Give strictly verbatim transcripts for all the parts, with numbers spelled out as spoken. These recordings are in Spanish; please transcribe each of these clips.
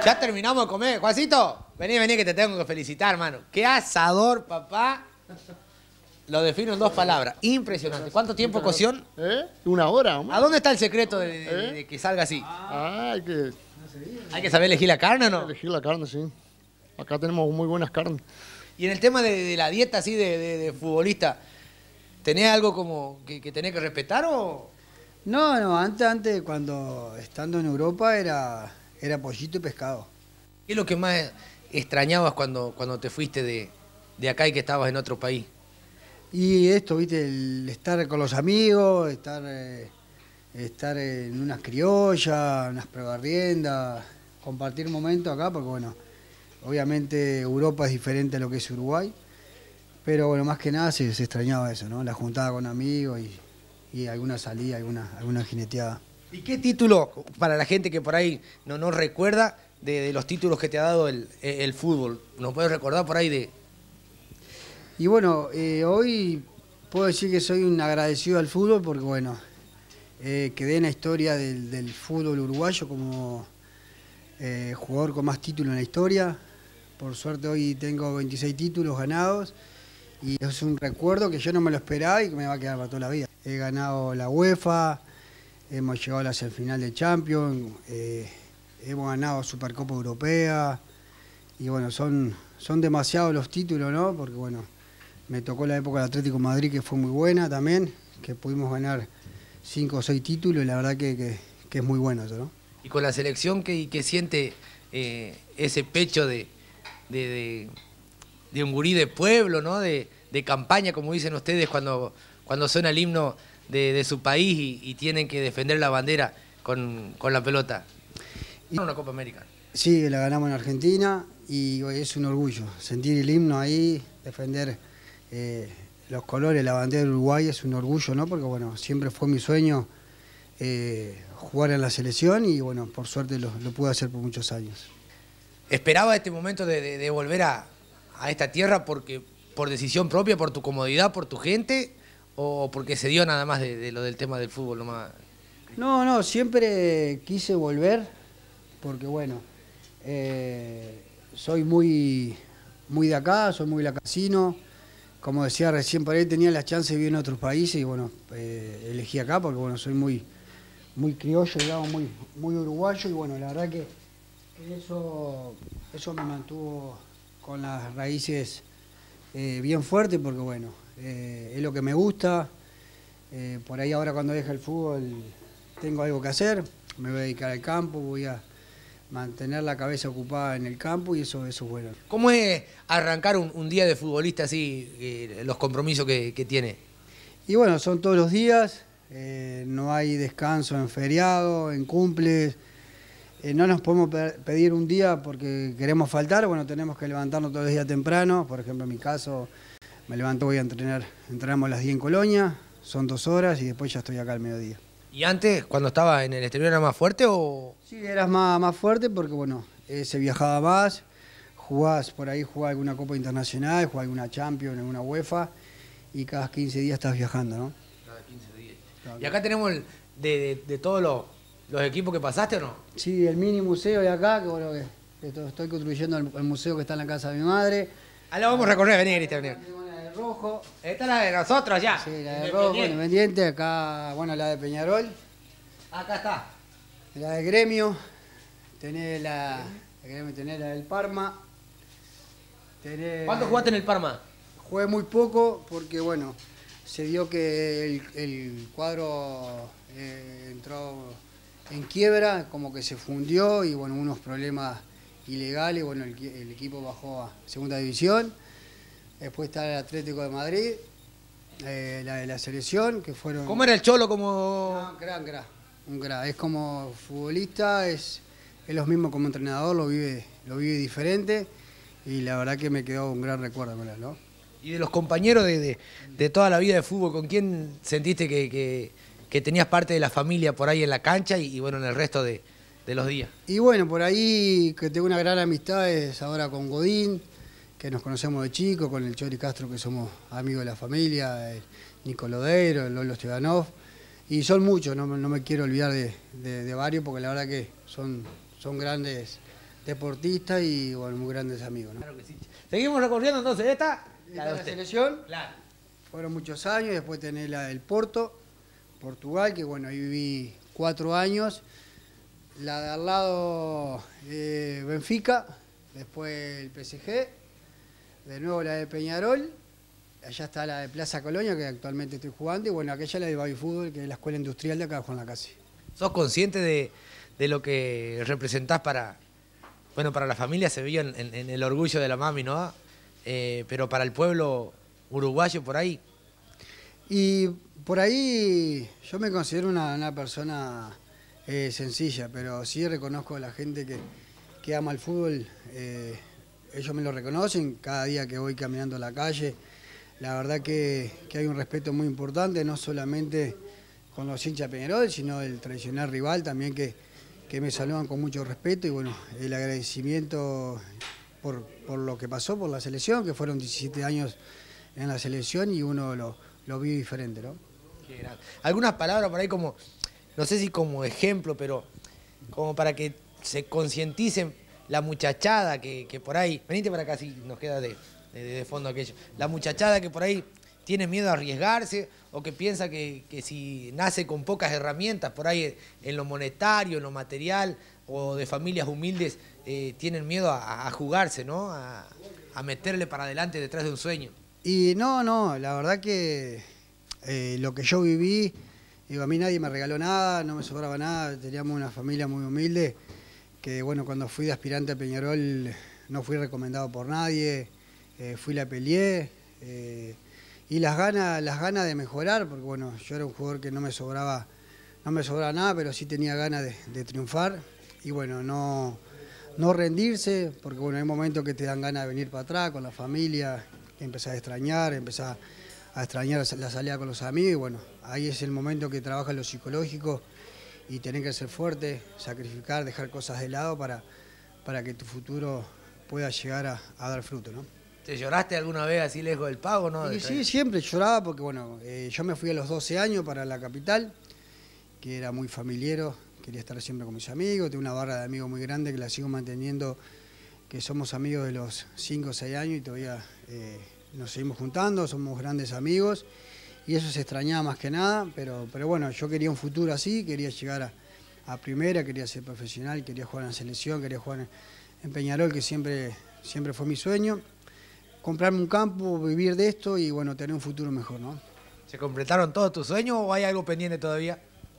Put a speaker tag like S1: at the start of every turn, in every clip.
S1: Ya terminamos de comer. Juancito, vení, vení que te tengo que felicitar, hermano. Qué asador, papá. Lo defino en dos palabras. Impresionante. ¿Cuánto tiempo cocción?
S2: ¿Eh? Una hora. ¿no?
S1: ¿A dónde está el secreto de, de-
S2: ¿Eh?
S1: de que salga así?
S2: Ah, hay que
S1: ¿Hay que saber elegir la carne o no?
S2: elegir la carne, sí. Acá tenemos muy buenas carnes.
S1: Y en el tema de, de la dieta así de, de- de futbolista, ¿tenés algo como que, que tenés que respetar o...?
S3: No, no, antes, antes cuando estando en Europa era, era pollito y pescado.
S1: ¿Qué es lo que más extrañabas cuando, cuando te fuiste de, de acá y que estabas en otro país?
S3: Y esto, viste, el estar con los amigos, estar, eh, estar en unas criollas, unas prebarriendas, compartir momentos acá, porque bueno, obviamente Europa es diferente a lo que es Uruguay, pero bueno, más que nada se, se extrañaba eso, ¿no? La juntada con amigos y, y alguna salida, alguna, alguna jineteada.
S1: ¿Y qué título, para la gente que por ahí no, no recuerda, de, de los títulos que te ha dado el, el fútbol? ¿Nos puedes recordar por ahí de...?
S3: Y bueno, eh, hoy puedo decir que soy un agradecido al fútbol porque bueno, eh, quedé en la historia del, del fútbol uruguayo como eh, jugador con más títulos en la historia. Por suerte hoy tengo veintiséis títulos ganados y es un recuerdo que yo no me lo esperaba y que me va a quedar para toda la vida. He ganado la UEFA, hemos llegado a la semifinal de Champions, eh, hemos ganado Supercopa Europea y bueno, son, son demasiados los títulos, ¿no? Porque bueno, me tocó la época del Atlético de Madrid que fue muy buena también, que pudimos ganar cinco o seis títulos y la verdad que, que, que es muy bueno eso, ¿no?
S1: Y con la selección que, que siente eh, ese pecho de, de, de, de un gurí de pueblo, ¿no? De, de campaña, como dicen ustedes, cuando, cuando suena el himno de, de su país y, y tienen que defender la bandera con, con la pelota. Y una Copa América.
S3: Sí, la ganamos en Argentina y es un orgullo sentir el himno ahí, defender eh, los colores, la bandera de Uruguay es un orgullo, ¿no? Porque bueno, siempre fue mi sueño eh, jugar en la selección y bueno, por suerte lo, lo pude hacer por muchos años.
S1: ¿Esperaba este momento de, de, de volver a, a esta tierra porque por decisión propia, por tu comodidad, por tu gente o porque se dio nada más de, de lo del tema del fútbol nomás?
S3: No, no, siempre quise volver porque bueno, eh, soy muy, muy de acá, soy muy lacasino. Como decía recién, por ahí tenía la chance de vivir en otros países y bueno, eh, elegí acá porque bueno, soy muy, muy criollo, digamos, muy, muy uruguayo y bueno, la verdad que eso, eso me mantuvo con las raíces eh, bien fuertes porque bueno, eh, es lo que me gusta. Eh, por ahí ahora cuando deje el fútbol tengo algo que hacer, me voy a dedicar al campo, voy a mantener la cabeza ocupada en el campo y eso, eso es bueno.
S1: ¿Cómo es arrancar un, un día de futbolista así, eh, los compromisos que, que tiene?
S3: Y bueno, son todos los días, eh, no hay descanso en feriado, en cumples, eh, no nos podemos pe pedir un día porque queremos faltar, bueno, tenemos que levantarnos todos los días temprano, por ejemplo en mi caso me levanto, voy a entrenar, entrenamos a las diez en Colonia, son dos horas y después ya estoy acá al mediodía.
S1: ¿Y antes, cuando estaba en el exterior, era más fuerte o...?
S3: Sí, eras más, más fuerte porque, bueno, eh, se viajaba más, jugás, por ahí jugás alguna Copa Internacional, jugás alguna Champions, alguna UEFA, y cada quince días estás viajando, ¿no?
S1: Cada quince días. Claro. ¿Y acá tenemos el, de, de, de todos los, los equipos que pasaste o no?
S3: Sí, el mini museo de acá, que bueno, que, que estoy construyendo el, el museo que está en la casa de mi madre.
S1: Ah, la vamos a recorrer, vení, Cristian.
S3: Tengo la de rojo.
S1: Esta es la de nosotros ya.
S3: Sí, la de rojo, Independiente, acá, bueno, la de Peñarol.
S1: Acá está.
S3: La de Gremio, tenés la, tenés la del Parma. Tenés,
S1: ¿Cuánto jugaste en el Parma?
S3: Jugué muy poco porque, bueno, se dio que el, el cuadro eh, entró en quiebra, como que se fundió y, bueno, unos problemas ilegales, bueno, el, el equipo bajó a segunda división. Después está el Atlético de Madrid, eh, la de la selección, que fueron...
S1: ¿Cómo era el Cholo como...?
S3: No, gran, gran. Un crack. Es como futbolista, es, es lo mismo como entrenador, lo vive, lo vive diferente y la verdad que me quedó un gran recuerdo con él, ¿no?
S1: Y de los compañeros de, de, de toda la vida de fútbol, ¿con quién sentiste que, que, que tenías parte de la familia por ahí en la cancha y, y bueno, en el resto de, de los días?
S3: Y bueno, por ahí que tengo una gran amistad es ahora con Godín, que nos conocemos de chico, con el Chori Castro, que somos amigos de la familia, el Nico Lodeiro, el Lolo Stevanov. Y son muchos, no, no me quiero olvidar de, de, de varios porque la verdad que son, son grandes deportistas y bueno, muy grandes amigos, ¿no?
S1: Claro que sí. Seguimos recorriendo entonces esta.
S3: La,
S1: de
S3: la
S1: usted.
S3: selección,
S1: Claro.
S3: fueron muchos años, después tenés la del Porto, Portugal, que bueno, ahí viví cuatro años. La de al lado, eh, Benfica, después el P S G, de nuevo la de Peñarol, allá está la de Plaza Colonia, que actualmente estoy jugando, y bueno, aquella la de Baby Fútbol, que es la escuela industrial de acá de Juan Lacase.
S1: ¿Sos consciente de, de lo que representás para, bueno, para la familia? Se vio en, en, en el orgullo de la mami, ¿no? Eh, pero para el pueblo uruguayo por ahí.
S3: Y por ahí yo me considero una, una persona eh, sencilla, pero sí reconozco a la gente que, que ama el fútbol. Eh, ellos me lo reconocen cada día que voy caminando a la calle. La verdad que, que hay un respeto muy importante, no solamente con los hinchas Peñarol, sino el tradicional rival también que, que me saludan con mucho respeto y bueno, el agradecimiento por, por lo que pasó por la selección, que fueron diecisiete años en la selección y uno lo, lo vio diferente, ¿no?
S1: Qué grande. Algunas palabras por ahí como, no sé si como ejemplo, pero como para que se concienticen la muchachada que, que por ahí, venite para acá si nos queda de, de, de fondo aquello, la muchachada que por ahí tiene miedo a arriesgarse o que piensa que, que si nace con pocas herramientas por ahí en lo monetario, en lo material o de familias humildes, eh, tienen miedo a, a jugarse, ¿no? A, a meterle para adelante detrás de un sueño.
S3: Y no, no, la verdad que eh, lo que yo viví, digo, a mí nadie me regaló nada, no me sobraba nada, teníamos una familia muy humilde, que bueno, cuando fui de aspirante a Peñarol no fui recomendado por nadie, eh, fui la peleé, eh, y las ganas, las ganas de mejorar, porque bueno, yo era un jugador que no me sobraba, no me sobraba nada, pero sí tenía ganas de, de triunfar, y bueno, no, no rendirse, porque bueno, hay momentos que te dan ganas de venir para atrás con la familia, que empezás a extrañar, empezás a extrañar la salida con los amigos, y bueno, ahí es el momento que trabaja lo psicológico y tenés que ser fuerte, sacrificar, dejar cosas de lado para, para que tu futuro pueda llegar a, a dar fruto, ¿no?
S1: ¿Te lloraste alguna vez así lejos del pago, no?
S3: Y sí, siempre lloraba porque bueno, eh, yo me fui a los doce años para la capital, que era muy familiero, quería estar siempre con mis amigos, tengo una barra de amigos muy grande que la sigo manteniendo, que somos amigos de los cinco o seis años y todavía eh, nos seguimos juntando, somos grandes amigos y eso se extrañaba más que nada, pero, pero bueno, yo quería un futuro así, quería llegar a, a primera, quería ser profesional, quería jugar en la selección, quería jugar en, en Peñarol, que siempre, siempre fue mi sueño. Comprarme un campo, vivir de esto y bueno, tener un futuro mejor, ¿no?
S1: ¿Se completaron todos tus sueños o hay algo pendiente todavía?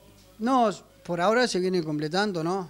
S3: No, por ahora se viene completando, ¿no?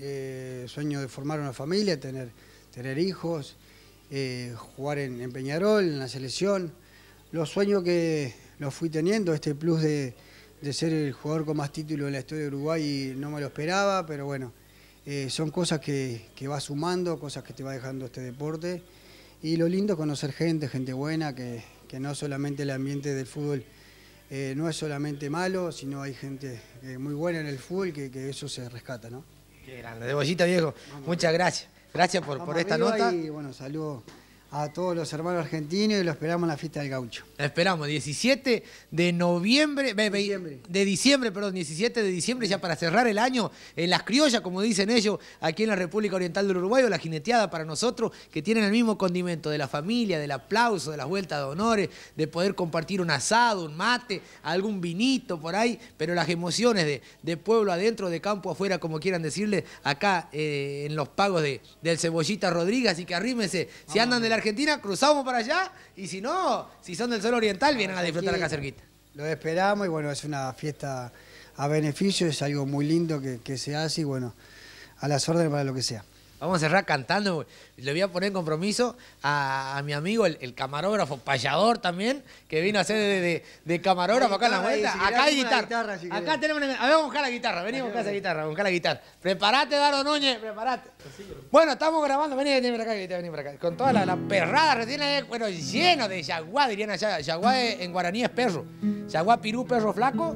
S3: Eh, sueño de formar una familia, tener, tener hijos, eh, jugar en, en Peñarol, en la selección. Los sueños que los fui teniendo, este plus de, de ser el jugador con más títulos en la historia de Uruguay, no me lo esperaba, pero bueno, eh, son cosas que, que vas sumando, cosas que te va dejando este deporte. Y lo lindo es conocer gente, gente buena, que, que no solamente el ambiente del fútbol eh, no es solamente malo, sino hay gente eh, muy buena en el fútbol, que, que eso se rescata, ¿no?
S1: Qué grande. De Bollita, viejo,
S3: Vamos.
S1: Muchas gracias. Gracias por, por esta nota.
S3: Y bueno, saludo a todos los hermanos argentinos y lo esperamos en la fiesta del gaucho.
S1: La esperamos, diecisiete de noviembre, de
S3: Diciembre.
S1: de diciembre, perdón, diecisiete de diciembre, ya para cerrar el año, en las criollas, como dicen ellos, aquí en la República Oriental del Uruguay, o la jineteada para nosotros, que tienen el mismo condimento de la familia, del aplauso, de las vueltas de honores, de poder compartir un asado, un mate, algún vinito por ahí, pero las emociones de, de pueblo adentro, de campo afuera, como quieran decirle, acá eh, en los pagos de, del Cebollita Rodríguez, así que arrímense, si andan de la Argentina, cruzamos para allá, y si no, si son del Sol Oriental, vienen a disfrutar acá cerquita.
S3: Lo esperamos y bueno, es una fiesta a beneficio, es algo muy lindo que, que se hace y bueno, a las órdenes para lo que sea.
S1: Vamos a cerrar cantando. Le voy a poner en compromiso a, a mi amigo, el, el camarógrafo, payador también, que vino a hacer de, de, de camarógrafo acá en la vuelta.
S3: Si
S1: acá hay
S3: una
S1: guitarra.
S3: guitarra, si
S1: acá
S3: querés.
S1: tenemos. A ver, vamos a buscar la guitarra. Vení a buscar esa guitarra, a buscar la guitarra. Preparate, Dardo Núñez, preparate. Bueno, estamos grabando. Vení, vení para acá, vení para acá. Con toda la, la perrada recién, eh, bueno, lleno de yaguá, dirían allá. Yaguá en guaraní es perro. Yaguá pirú, perro flaco.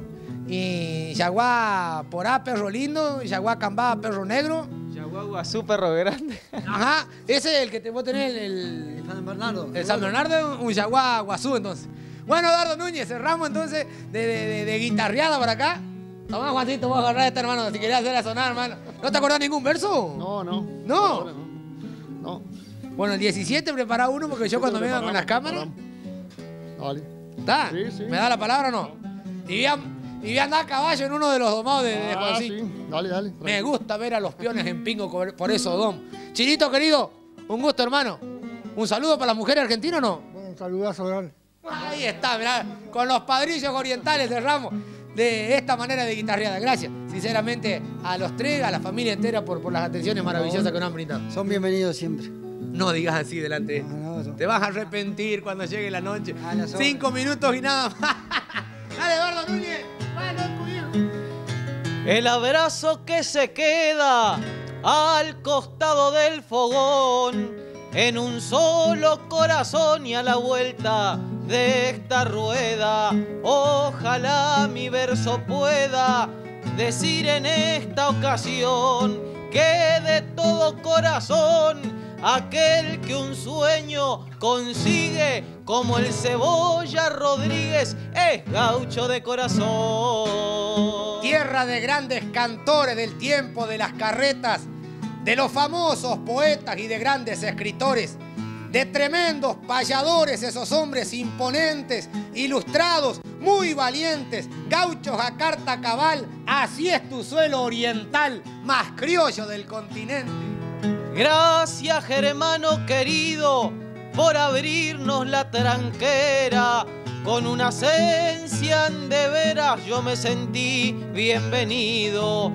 S1: Y yaguá porá, perro lindo. Yaguá cambá, perro negro.
S4: Yaguá Guazú, perro grande.
S1: Ajá, ese es el que te vos tenés, el,
S3: San Bernardo.
S1: el San Bernardo, un yaguá guazú entonces. Bueno, Dardo Núñez, cerramos entonces de, de, de, de guitarreada por acá. Tomá, Juancito, vos agarrá esta, hermano, si querés hacerla sonar, hermano. ¿No te acordás ningún verso?
S2: No, no.
S1: ¿No?
S2: Ahora no. No.
S1: Bueno, el diecisiete prepara uno porque yo cuando venga con las cámaras...
S2: Dale.
S1: ¿Está?
S2: Sí, sí.
S1: ¿Me da la palabra o no? Y voy a, y voy a andar a caballo en uno de los domados de, de
S2: Ah,
S1: Juancito.
S2: sí. Dale, dale.
S1: Me
S2: tranquilo.
S1: gusta ver a los peones en pingo por por eso, Dom. Chinito, querido, un gusto, hermano. ¿Un saludo para las mujeres argentinas o no?
S5: Un saludazo, dale.
S1: Ahí está, mirá, con los padrillos orientales cerramos de esta manera de guitarreada. Gracias, sinceramente, a los tres, a la familia entera por, por las atenciones maravillosas que nos han brindado.
S3: Son bienvenidos siempre.
S1: No digas así delante de
S3: No, no, no.
S1: Te vas a arrepentir cuando llegue la noche.
S3: A las horas.
S1: Cinco minutos y nada más. Dale, Eduardo Núñez. Va, loco, viejo.
S4: El abrazo que se queda al costado del fogón, en un solo corazón y a la vuelta de esta rueda. Ojalá mi verso pueda decir en esta ocasión que de todo corazón aquel que un sueño consigue como el Cebolla Rodríguez es gaucho de corazón.
S1: Tierra de grandes cantores del tiempo de las carretas, de los famosos poetas y de grandes escritores, de tremendos payadores, esos hombres imponentes, ilustrados, muy valientes, gauchos a carta cabal. Así es tu suelo oriental, más criollo del continente.
S4: Gracias, hermano querido, por abrirnos la tranquera. Con una esencia de veras yo me sentí bienvenido.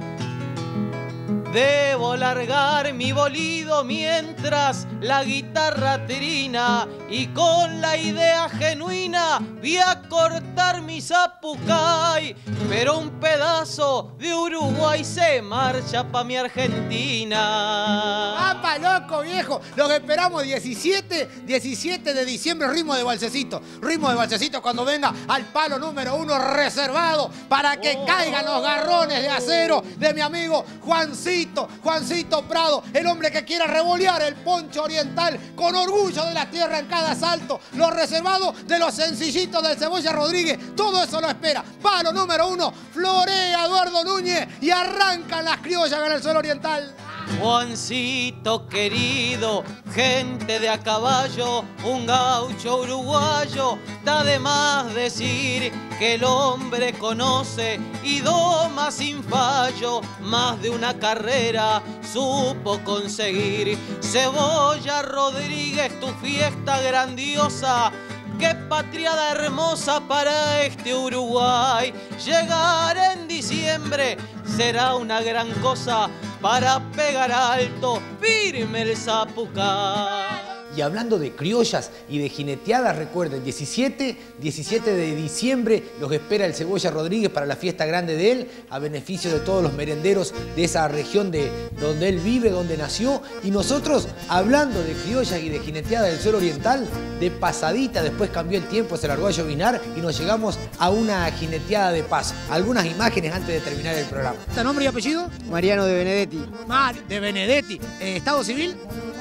S4: Debo largar mi bolido mientras la guitarra trina y con la idea genuina voy a cortar mi zapucay, pero un pedazo de Uruguay se marcha pa' mi Argentina.
S1: ¡Apa, loco, viejo! Los esperamos diecisiete, diecisiete de diciembre, ritmo de balsecito. Ritmo de balsecito cuando venga al palo número uno reservado para que
S4: Oh.
S1: caigan los garrones de acero de mi amigo Juancito. Juancito Prado, el hombre que quiera revolear el poncho oriental con orgullo de la tierra en cada salto. Los reservados de los sencillitos del Cebolla Rodríguez. Todo eso lo espera. Palo número uno, florea Eduardo Núñez y arrancan las criollas en el suelo oriental.
S4: Juancito querido, gente de a caballo, un gaucho uruguayo, da de más decir que el hombre conoce y doma sin fallo, más de una carrera supo conseguir. Cebolla Rodríguez, tu fiesta grandiosa, qué patriada hermosa para este Uruguay. Llegar en diciembre será una gran cosa para pegar alto, firme el zapucay.
S1: Y hablando de criollas y de jineteadas, recuerden, diecisiete, diecisiete de diciembre los espera el Cebolla Rodríguez para la fiesta grande de él, a beneficio de todos los merenderos de esa región de donde él vive, donde nació. Y nosotros, hablando de criollas y de jineteadas del suelo oriental, de pasadita, después cambió el tiempo, se largó a llovinar y nos llegamos a una jineteada de paso. Algunas imágenes antes de terminar el programa. ¿Nombre y apellido?
S3: Mariano de Benedetti.
S1: Mar de Benedetti. Eh, ¿Estado civil?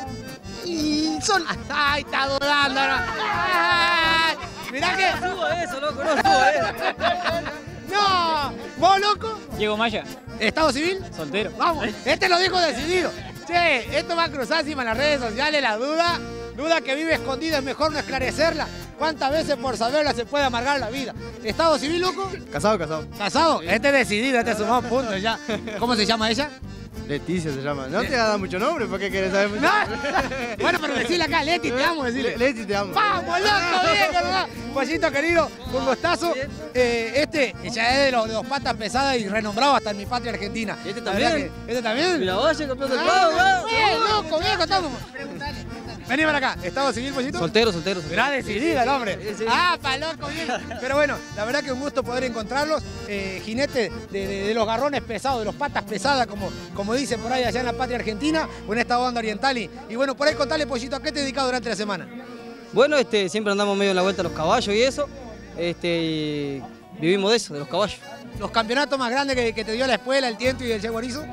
S1: Y son... ¡Ay, está dudando! ¿No? ¡Ay! Mirá que...
S4: Subo eso, loco, no subo eso.
S1: ¡No! ¿Vos, loco?
S6: Diego Maya,
S1: ¿Estado civil?
S6: soltero.
S1: Vamos, este lo dijo decidido. Che, esto va a cruzar encima en las redes sociales, la duda. Duda que vive escondida, es mejor no esclarecerla. ¿Cuántas veces por saberla se puede amargar la vida? ¿Estado civil, loco?
S5: Casado, casado.
S1: ¿Casado? Este es decidido, este sumó puntos ya. ¿Cómo se llama ella?
S5: Leticia se llama. No te va a dar mucho nombre, ¿por qué querés saber mucho?
S1: No. Bueno, pero decirle acá, Leti, te amo, decirle.
S5: Le- Leti, te amo.
S1: ¡Vamos, loco! ¡Bien, hermano! Pollito querido, un gustazo. Eh, este ya es de los, de los patas pesadas y renombrado hasta en mi patria argentina.
S4: ¿Y este
S1: La verdad
S4: también?
S1: que- ¿Este también?
S4: Miravalle, campeón del
S1: Ah,
S4: pago,
S1: no, bien, loco, viejo, estamos. Vení para acá. ¿Estado civil, Pollito?
S4: Soltero, soltero. soltero.
S1: Mirá, decidido el hombre.
S4: Sí, sí.
S1: Ah, pa' loco, bien. Pero bueno, la verdad que un gusto poder encontrarlos. Eh, jinetes de, de- de los garrones pesados, de los patas pesadas, como, como dicen por ahí allá en la patria argentina, o en esta banda oriental. Y, y bueno, por ahí contarle, Pollito, ¿a qué te has dedicado durante la semana?
S7: Bueno, este, siempre andamos medio en la vuelta a los caballos y eso. Este, y vivimos de eso, de los caballos.
S1: Los campeonatos más grandes que, que te dio la escuela, el Tiento y el Yeguarizo.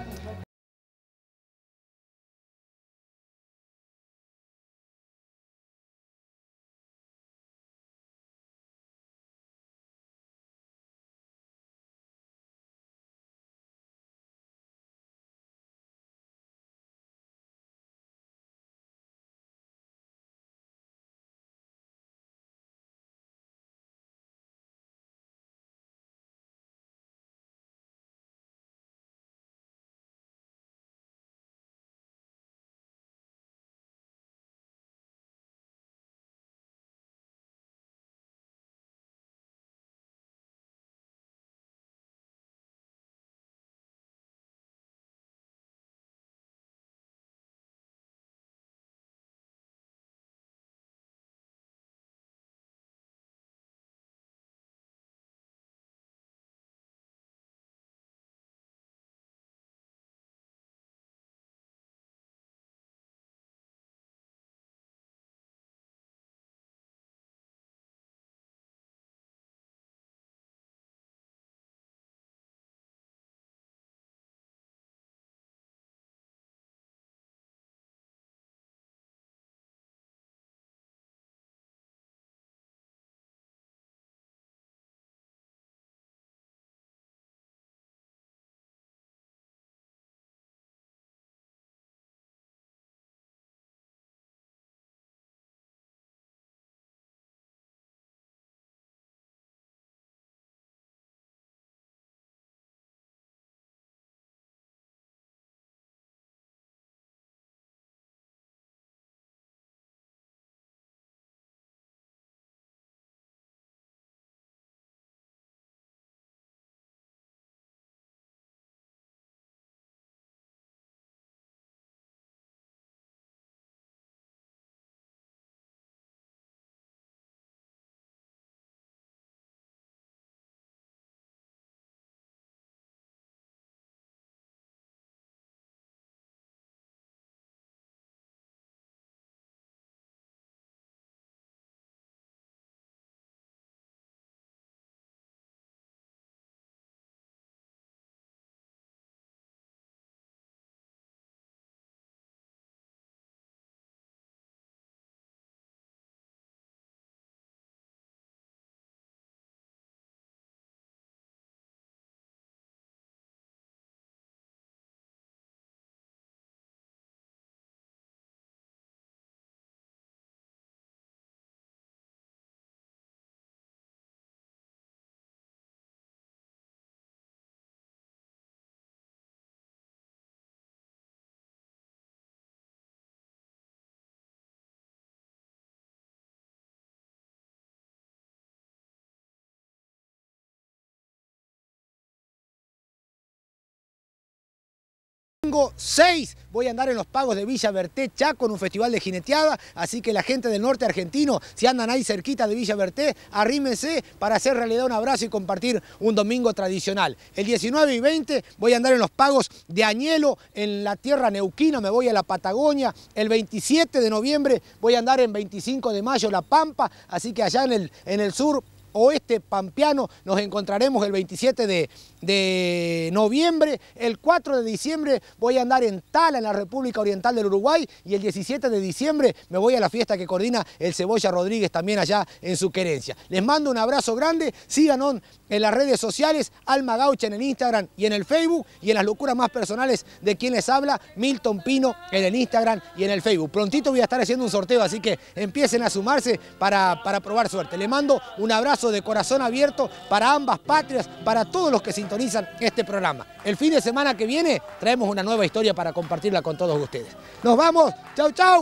S6: Domingo seis voy a andar en los pagos de Villa Berté, Chaco, en un festival de jineteada, así que la gente del norte argentino, si andan ahí cerquita de Villa Berté, arrímense para hacer realidad un abrazo y compartir un domingo tradicional. El diecinueve y veinte voy a andar en los pagos de Añelo, en la tierra neuquina, me voy a la Patagonia. El veintisiete de noviembre voy a andar en veinticinco de mayo, La Pampa, así que allá en el, en el sur oeste pampeano nos encontraremos el veintisiete de noviembre. El cuatro de diciembre voy a andar en Tala, en la República Oriental del Uruguay, y el diecisiete de diciembre me voy a la fiesta que coordina el Cebolla Rodríguez también allá en su querencia. Les mando un abrazo grande, síganos en las redes sociales, Alma Gaucha en el Instagram y en el Facebook, y en las locuras más personales de quien les habla, Milton Pino, en el Instagram y en el Facebook. Prontito voy a estar haciendo un sorteo, así que empiecen a sumarse para, para probar suerte. Les mando un abrazo de corazón abierto para ambas patrias, para todos los que sintonizan este programa. El fin de semana que viene traemos una nueva historia para compartirla con todos ustedes. Nos vamos, chau chau.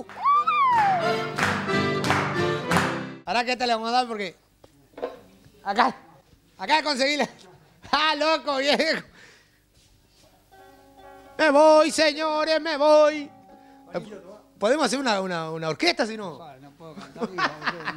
S6: Ahora que te le vamos a dar porque acá, acá conseguíle. ¡Ah, loco, viejo! Me voy, señores, me voy. ¿Podemos hacer una, una, una orquesta si no?
S3: No puedo cantar.